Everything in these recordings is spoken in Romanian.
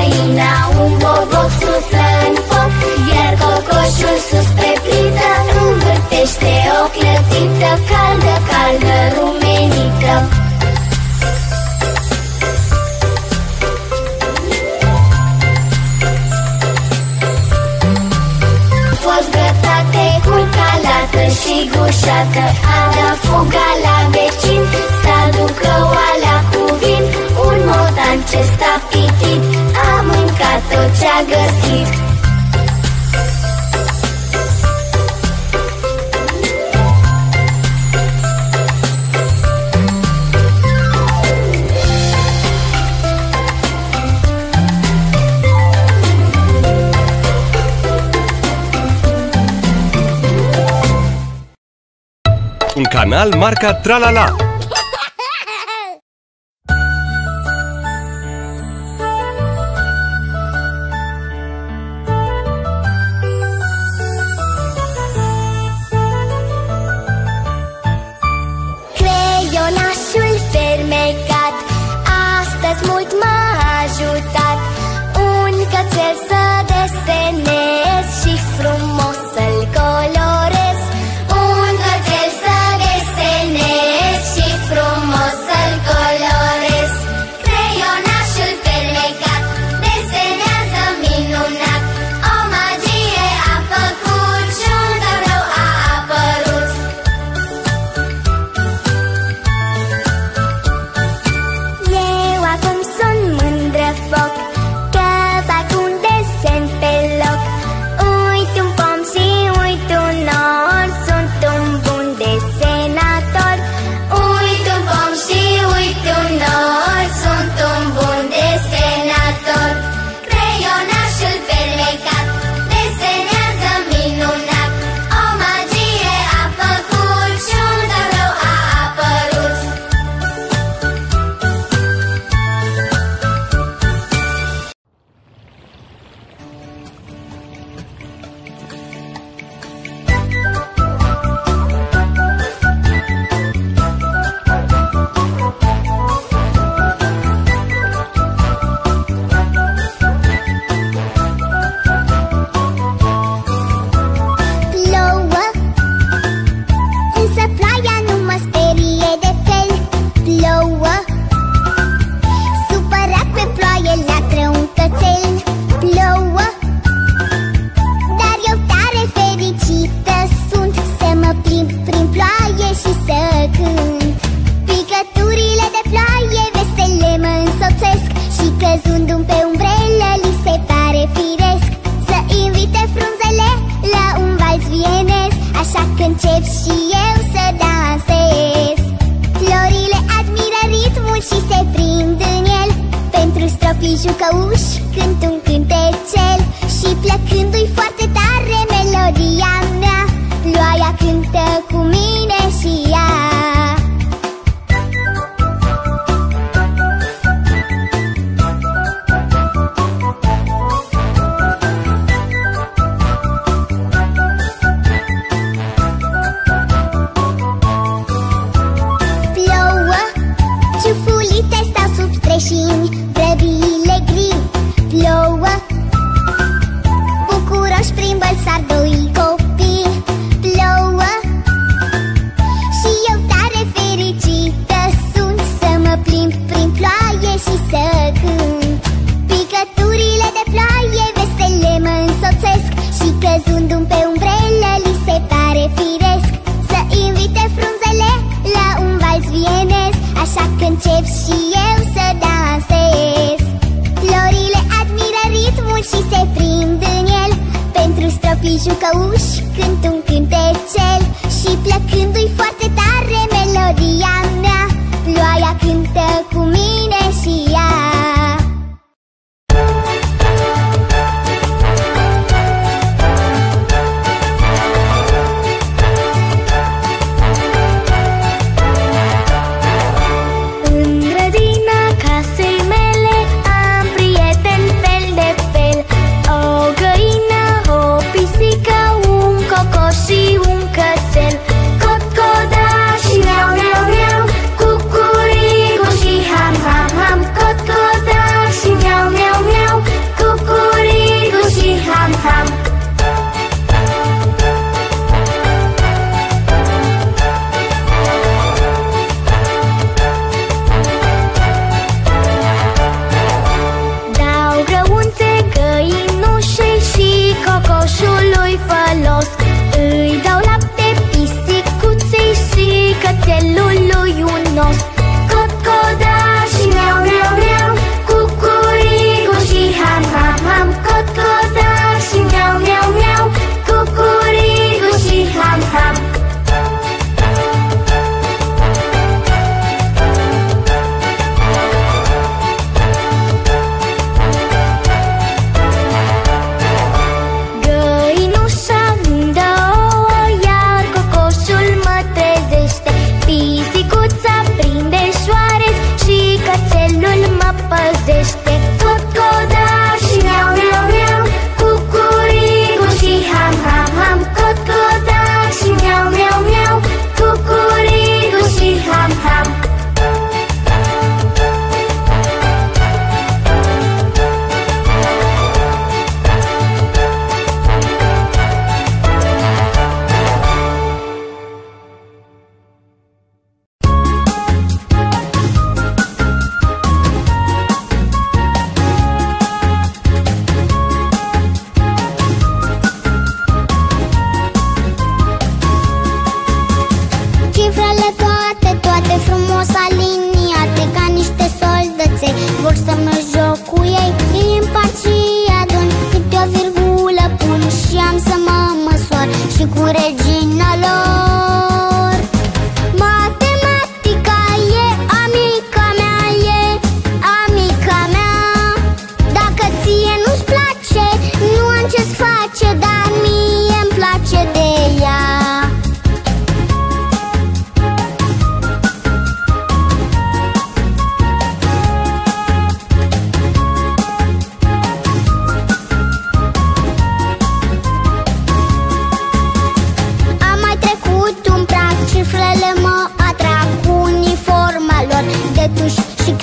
găina un boboc suflă în foc, iar cocoșul sus pe plită învârtește o clătită caldă, caldă, rumenită. Fost gătate cu calată și gușată, a dat fuga la vecin să aducă oalea cu vin. Un motan ce sta pitit a mâncat tot ce-a găsit. Un canal marca Tralala. Creionașul fermecat astăzi mult m-a ajutat. Un cățel să desenez și frumos să-l colorez. Un cățel să desenez și frumos să-l colorez. Creionașul fermecat desenează minunat. O magie a făcut și un tablou a apărut. Eu acum sunt mândră foc, că fac un desen pe loc. Uit un pom și uit un nor, sunt un bun desenator. Uit un pom și uit un nor, sunt un bun desenator. Creionașul fermecat desenează minunat. O magie a făcut și un tablou a apărut. Plouă, însă ploaia nu mă sperie de fel. Plouă, supărat pe ploaie latră un cățel. Plouă, dar eu tare fericită sunt să mă plimb prin ploaie și să cânt. Picăturile de ploaie vesele mă însoțesc și căzându-mi pe umbrelă li se pare firesc să invite frunzele la un vals vienez. Așa că încep și eu să dansez. Florile admiră ritmul și se prind în el. Pentru stropii jucăuși cânt un cântecel. Și plăcându-i foarte tare melodia mea, ploaia cântă cu mine și ea. Plouă, ciufulite stau sub streșini, vrăbiile gri. Plouă, bucuroși prin bălsar doi copii. Plouă,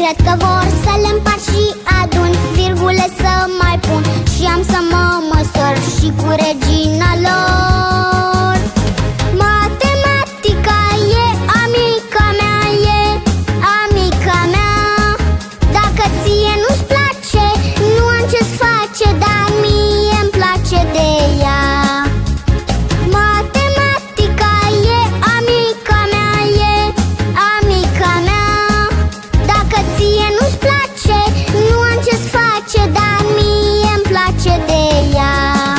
Cred că vor să le împart și adun, virgule să mai pun și am să mă măsor și cu regina lor. Matematica e amica mea, e amica mea. Dacă ție nu-ți place, nu am ce-ți face, dar mie-mi place de ea. Matematica e amica mea, e amica mea. Dacă ție nu-ți place, nu am ce-ți face, dar mie-mi place de ea.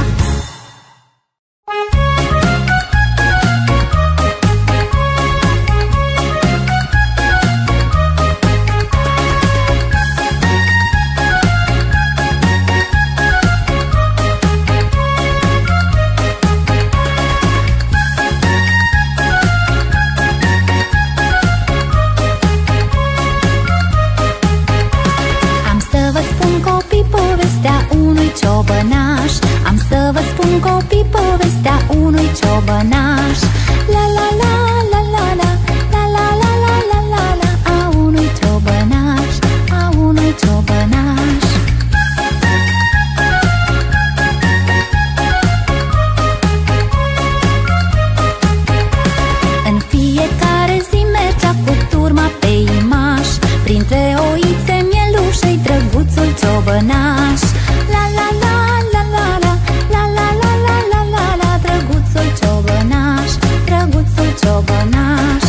Ciobănaș. Am să vă spun, copii, povestea unui ciobănaș. La la la la la la la la la la la la la, a unui ciobănaș, a unui ciobănaș. În fiecare zi mergea cu turma pe imaș, printre oițe, mielușei, drăguțul ciobănaș. La la la la la la la la la la la la la, drăguțul ciobănaș, drăguțul ciobănaș.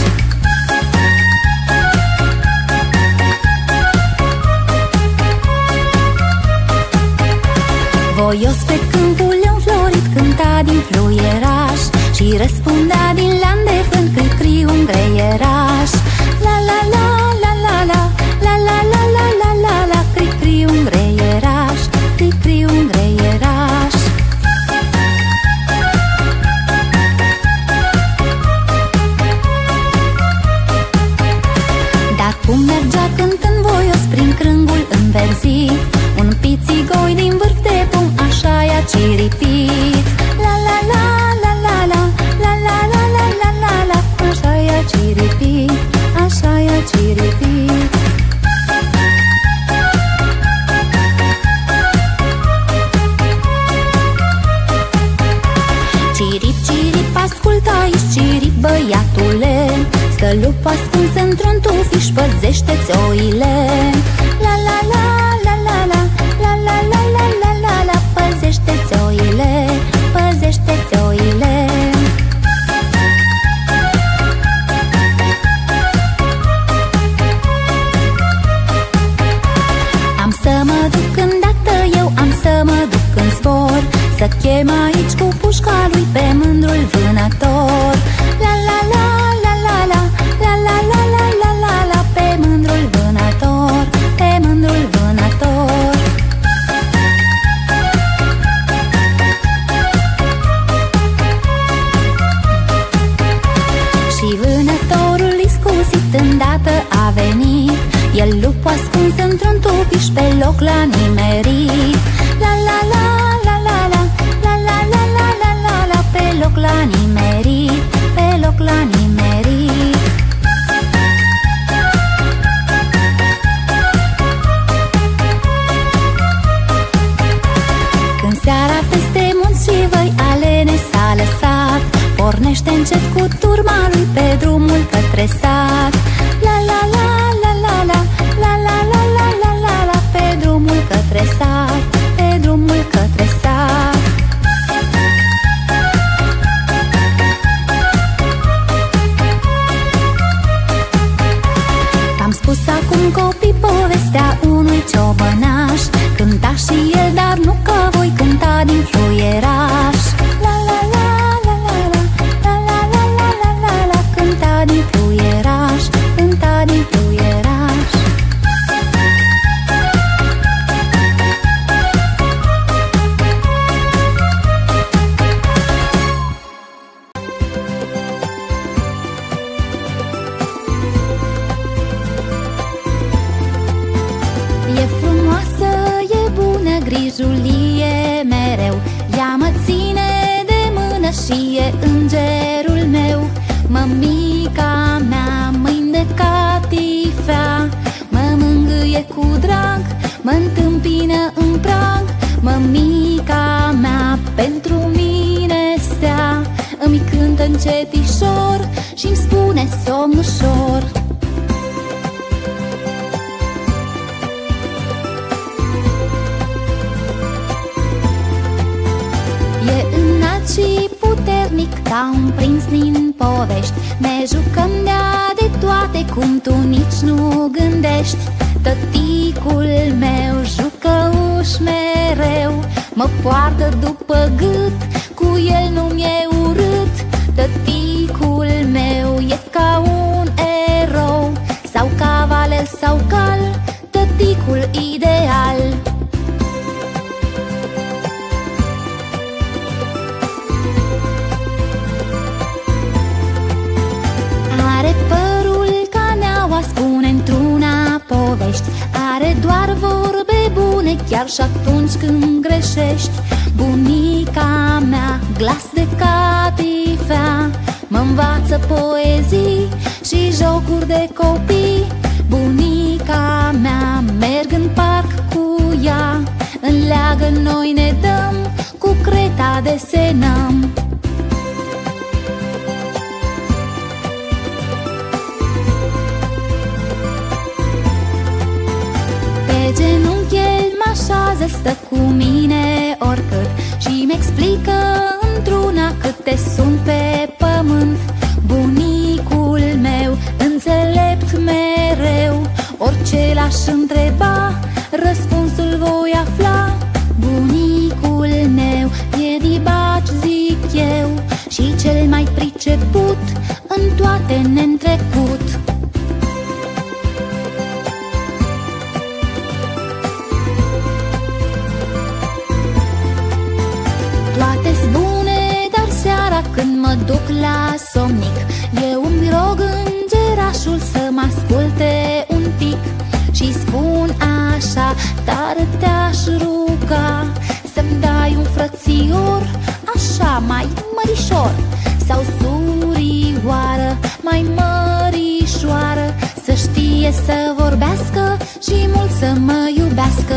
Voios pe câmpul înflorit cânta din fluieraș și răspundea din lan de vânt cri-cri un greieraș. La la la la la la la la la la la la la, cri-cri un greieraș, cri-cri un greieraș. Dar cum mergea cântând voios prin crângul înverzit, un pițigoi din vârf de pom așa i-a ciripit. La la la la la la la la la la la la la, așa i-a ciripit, așa i-a ciripit. Cirip, cirip, ascultă aici, cirip, băiatule, stă lupul ascuns într-un tufiș, păzește-ți oile. La la la la la la la la la la la la la, păzește-ți oile, păzește-ți oile. Am să mă duc îndată, eu am să mă duc în zbor, să chem aici cu pușca lui pe mândrul vânător. La la la la la la la la la la la la la, pe mândrul vânător, pe mândrul vânător. Și vânătorul iscusit îndată a venit, el lupul ascuns într-un tufiș pe loc l-a nimerit. La la la la la la la la la la la la la, pe loc l-a nimerit, pe loc l-a nimerit. Când seara peste munți și văi alene s-a lăsat, pornește încet cu turma lui pe drumul către sat. La la la la la la la la la la la la la, pe drumul către sat, pe drumul către sat. V-am spus acum, copii, povestea unui ciobănaș, cânta și el, dar nu că voi cânta din fluieraș. La la la la la la la la la la la la, cânta din fluieraș, cânta din fluieraș. E frumoasă, e bună, grijulie mereu, ea mă ține de mână și e îngerul meu. Mămica mea, mâini de catifea, mă mângâie încetișor și-mi spune somn ușor. E înalt și puternic ca un prinț din povești. Ne jucăm de toate cum tu nici nu gândești. Tăticul meu jucăuș mereu mă poartă după gât, cu el nu-mi-e urât. Tăticul meu e ca un erou, sau cavaler sau cal, tăticul ideal. Are părul ca neaua, spune într-una povești. Are doar vorbe bune, chiar și atunci când greșești. Bunica mea, glas de catifea, mă învață poezii și jocuri de copii. Bunica mea, merg în parc cu ea, în leagă noi ne dăm, cu creta desenăm. Pe genunchi el m-așează, stă cu mine oricât și-mi explică într-una câte sunt pe pământ. Bunicul meu, înțelept mereu, orice l-aș întreba, răspunsul voi afla. Bunicul meu e dibaci, zic eu, și cel mai priceput în toate ne-ntrecut. Toate-s bune, dar seara când mă duc la somnic, eu îmi rog îngerașul să mă asculte un pic și spun așa, tare te-aș ruga să-mi dai un frățior, așa mai mărișor, sau surioară mai mărișoară, să știe să vorbească și mult să mă iubească.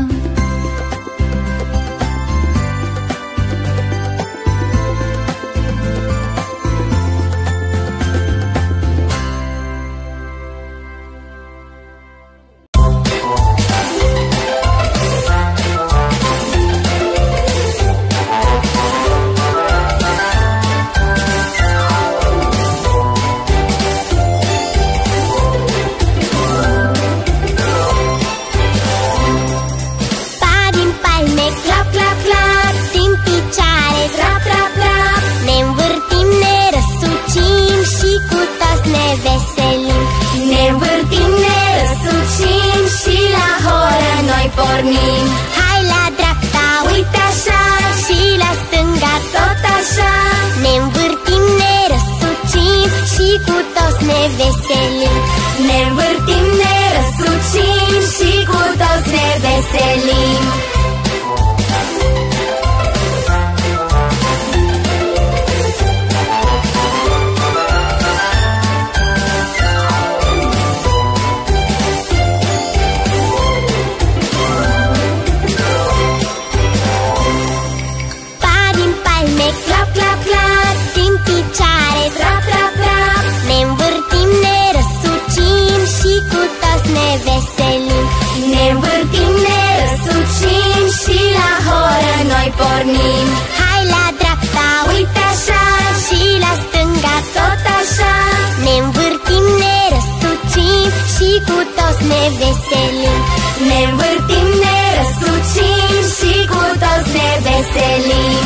Pornim. Hai la dreapta, uite așa, și la stânga tot așa. Ne învârtim, ne răsucim și cu toți ne veselim. Ne învârtim, ne răsucim și cu toți ne veselim. Pornim. Hai la dreapta, uite așa, și la stânga tot așa. Ne învârtim, ne răsucim și cu toți ne veselim. Ne învârtim, ne răsucim și cu toți ne veselim.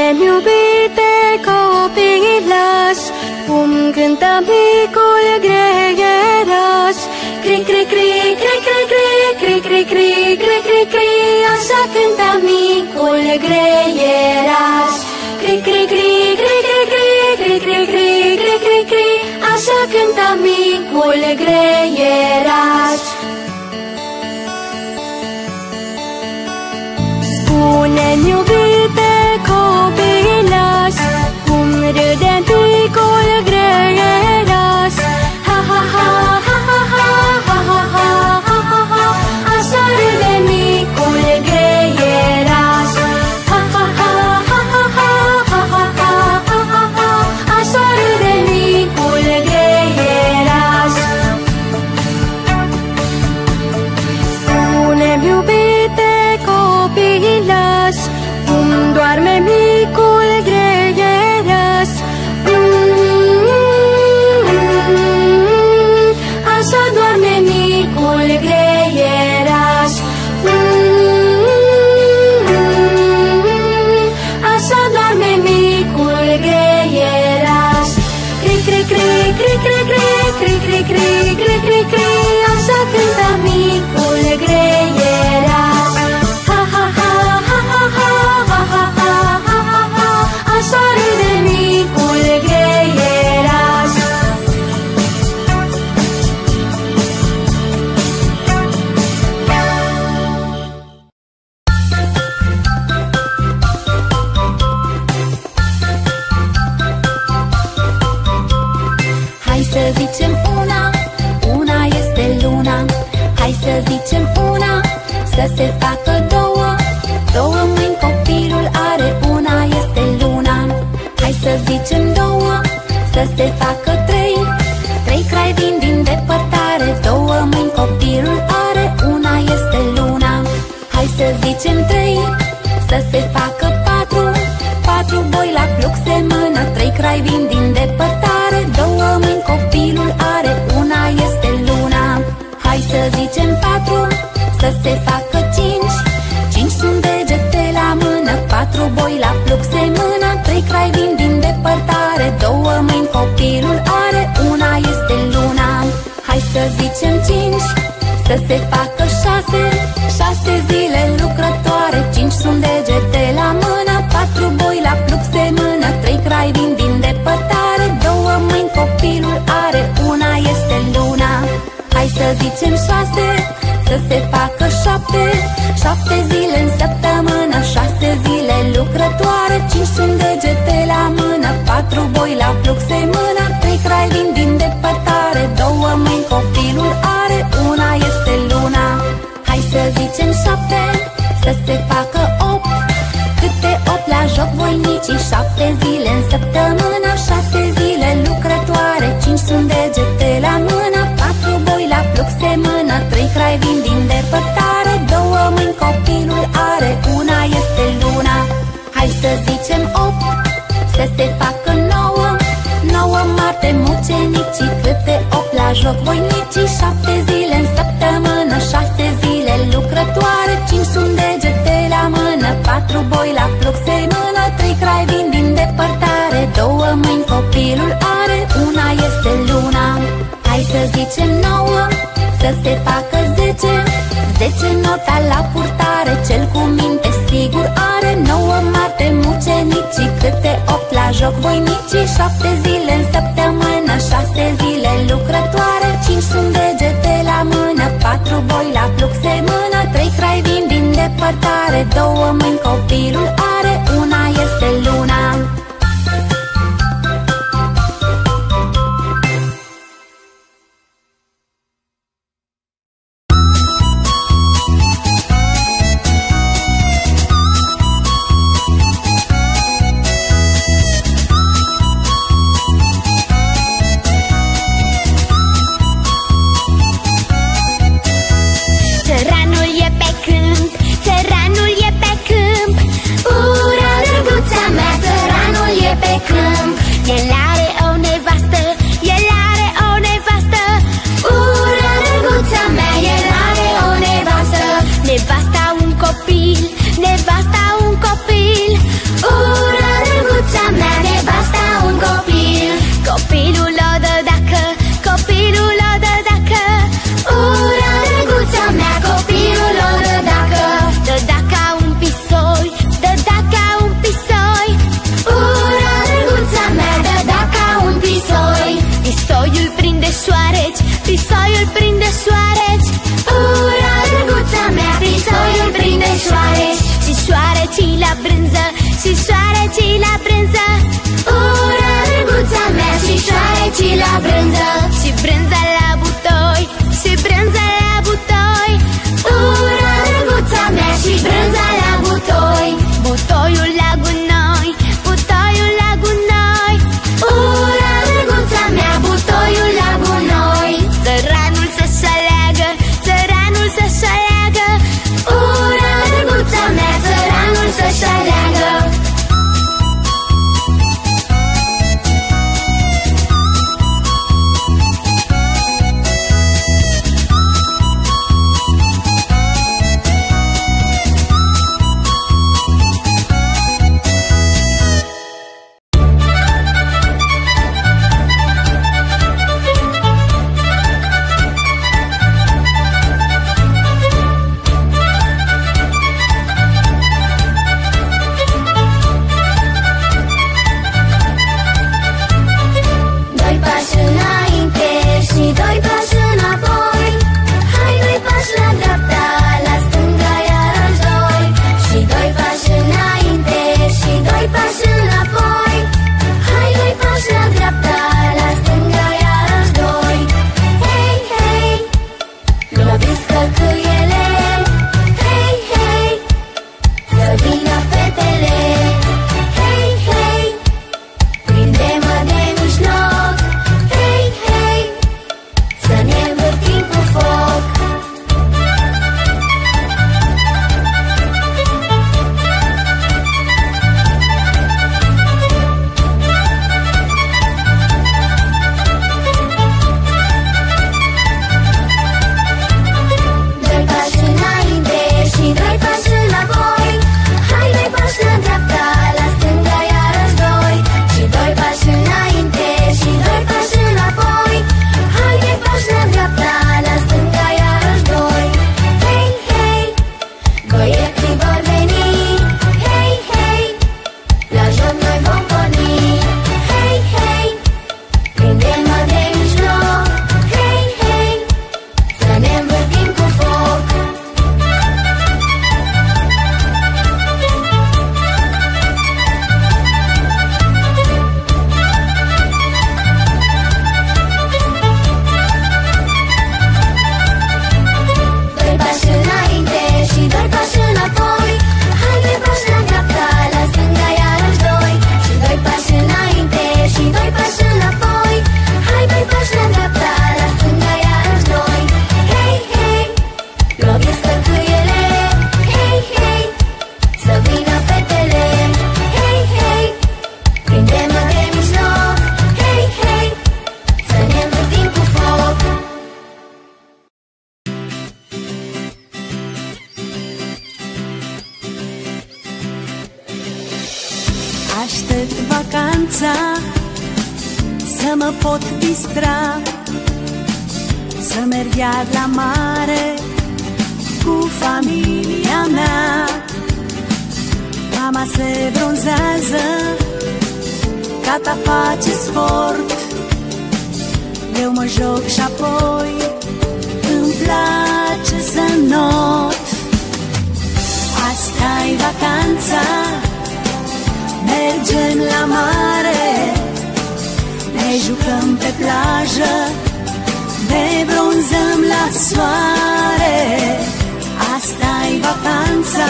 Spune-mi, iubite copilaș, cum cântă micul greieraș. Cri, cri, cri, cri, cri, cri, cri, cri, cri, cri, cri, cri, așa cântă micul greieraș. Cri, cri, cri, cri, cri, cri, cri, cri, cri, cri, cri, cri, așa cântă micul greieraș. Spune-mi, iubite copilaș, cum râde micul greieraș. Ha, ha, ha, ha, ha, ha, ha, ha, ha, ha, ha, ha, așa râde micul greieraș. Ha, ha, ha, ha, ha, ha, ha, ha, ha, ha, ha, ha, așa râde micul greieraș. Spune-mi, iubite copilaș, cum doarme micul greieraș. Așa doarme micul greieraș. Așa doarme micul greieraș. Cri, cri, cri, cri, cri, cri, cri, cri, cri, cri, cri, cri, așa cântă micul greieraș. Ha, ha, ha, ha, ha, ha, ha, ha, ha, ha, ha, ha, așa râde micul greieraș. Hai să zicem una este luna. Hai să zicem una, să se facă două. Două mâini copilul are, una este luna. Hai să zicem două, să se facă trei. Trei crai vin din depărtare, două mâini copilul are, una este luna. Hai să zicem trei, să se facă patru. Patru boi la pluc semănă, trei crai vin din depărtare, două mâini copilul are, una este luna. Hai să zicem patru, să se facă cinci. Cinci sunt degete la mână, patru boi la pluc semănă, trei crai vin din depărtare, două mâini copilul are, una este luna. Hai să zicem cinci, să se facă șase. Șase zile lucrătoare, cinci sunt degete la mână, patru boi la pluc semănă, trei crai vin din depărtare, două mâini copilul are, una este luna. Hai să zicem șase, să se facă șapte. Șapte zile în săptămână, șase zile lucrătoare, cinci sunt degete la mână, patru boi la pluc semănă, trei crai vin din depărtare, două mâini copilul are, una este luna. Hai să zicem șapte, să se facă opt. Câte opt la joc voinicii, șapte zile în săptămână, șase zile lucrătoare, cinci sunt degete la mână, patru boi la pluc semănă, trei crai vin din depărtare, două mâini copilul are, una este luna. Hai să zicem opt, să se facă nouă. Nouă marte mucenicii, câte opt la joc voinicii, șapte zile în săptămână, șase zile lucrătoare, cinci sunt degete la mână, patru boi la pluc semănă, trei crai vin din depărtare, două mâini copilul are, una este luna. Hai să zicem nouă, să se facă zece. Zece nota la purtare, cel cu minte sigur are, nouă marte mucenicii, câte opt la joc voinicii, șapte zile în săptămână, șase zile lucrătoare, cinci sunt degete la mână, patru boi la pluc semănă, trei crai vin din depărtare, două mâini copilul are, una este luna. Țăranul e pe câmp, țăranul e pe câmp. Ura, drăguța mea, țăranul e pe câmp. El are o nevastă, el are o nevastă. Ura, drăguța mea, el are o nevastă. Nevasta un copil, nevasta un copil. Ura, șoareci. Ura, drăguța mea, prin soiul prinde șoareci. Și șoarecii la brânză, și șoarecii la brânză. Ura, drăguța mea, și șoarecii la brânză. Și brânza la butoi, și brânza la butoi. Ura, drăguța mea, și brânza la butoi. Butoiul la gunoi, butoiul la gunoi. Ura, drăguța mea, butoiul la gunoi. Țăranul să-și aleagă, țăranul să-și aleagă. Ura, drăguța mea, țăranul să-și aleagă. Aștept vacanța să mă pot distra, să merg iar la mare cu familia mea. Mama se bronzează, tata face sport, eu mă joc și apoi îmi place să not. Asta-i vacanța, mergem la mare, ne jucăm pe plajă, ne bronzăm la soare. Asta-i vacanța,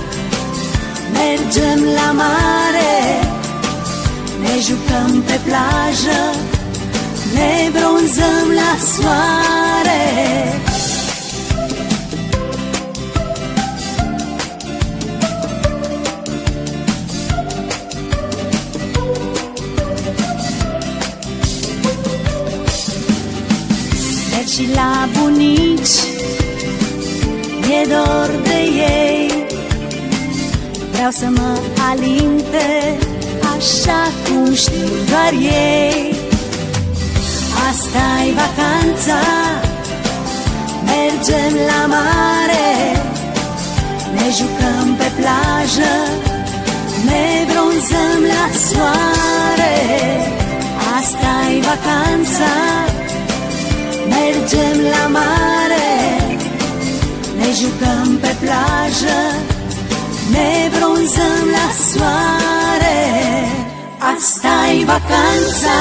mergem la mare, ne jucăm pe plajă, ne bronzăm la soare. Și la bunici e dor de ei, vreau să mă alinte așa cum știu doar ei. Asta-i vacanța, mergem la mare, ne jucăm pe plajă, ne bronzăm la soare. Asta-i vacanța, mergem la mare, jucăm pe plajă, ne bronzăm la soare. Asta-i vacanța.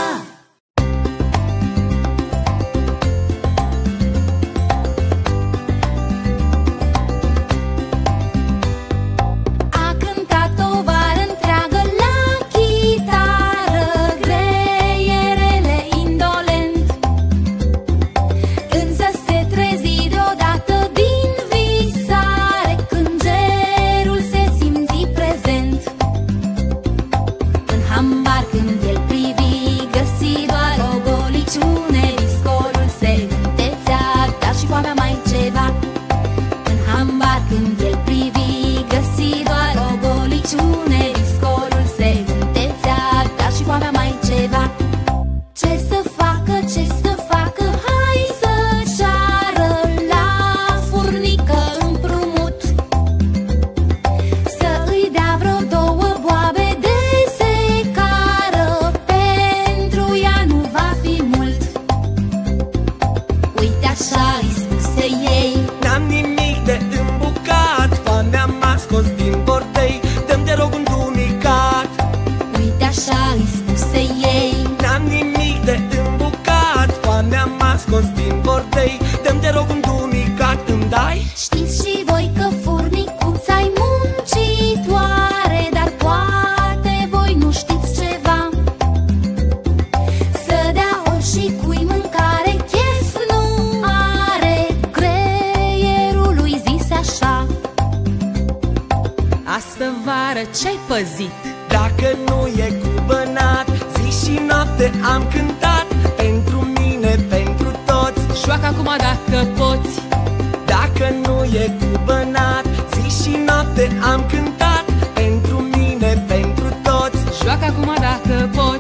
Ce-ai păzit? Dacă nu e cubănat, zi și noapte am cântat. Pentru mine, pentru toți. Joacă acum dacă poți. Dacă nu e cubănat, zi și noapte am cântat. Pentru mine, pentru toți. Joacă acum dacă poți.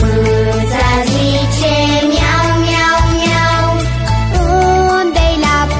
Unde-i la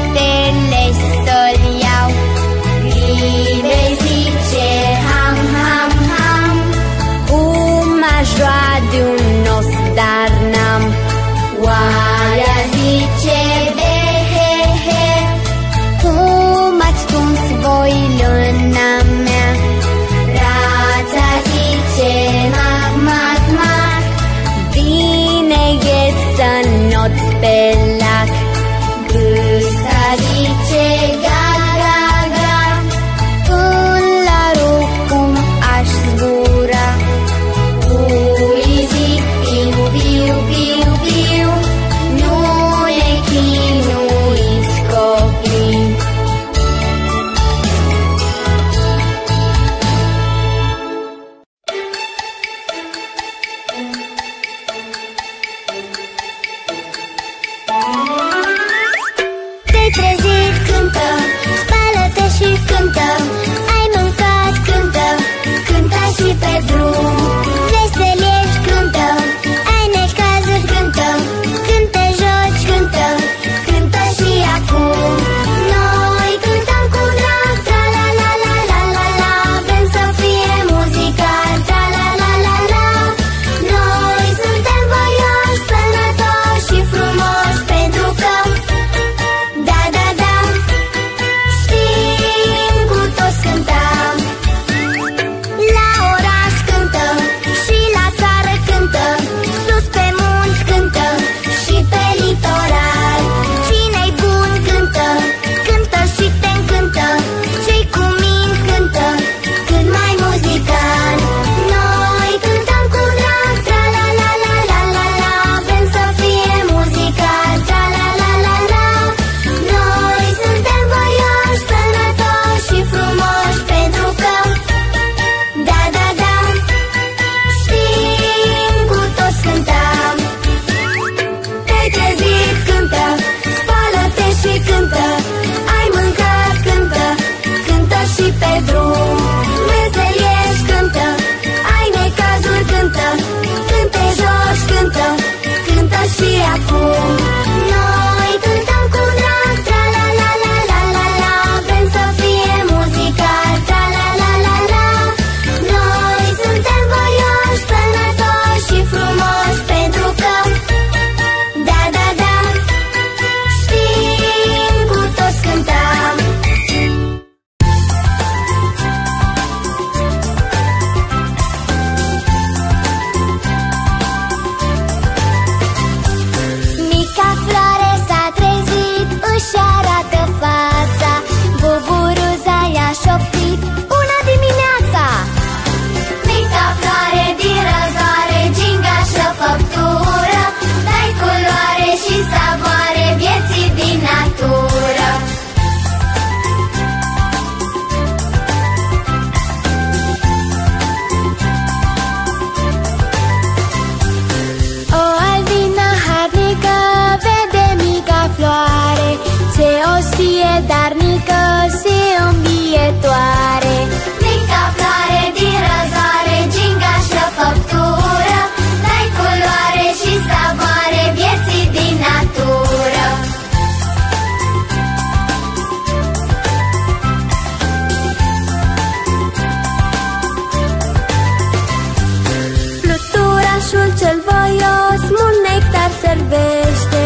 Cocoșul cel voios mult nectar servește,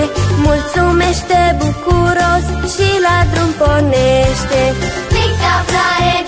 mulțumește bucuros și la drum pornește. Picta floare